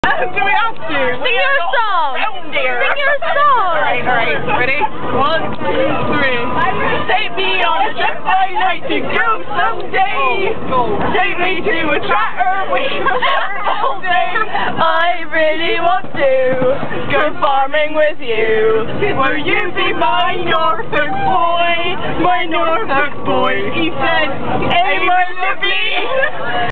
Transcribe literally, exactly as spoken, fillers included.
Do we have to? Sing your song! Sing your song! Alright, alright. Ready? One, two, three. Take me on a trip I'd like to go someday. Take me to a tractor we can work all day. I really want to go farming with you. Will you be my Norfolk boy? My Norfolk boy. He said, hey, my lovely.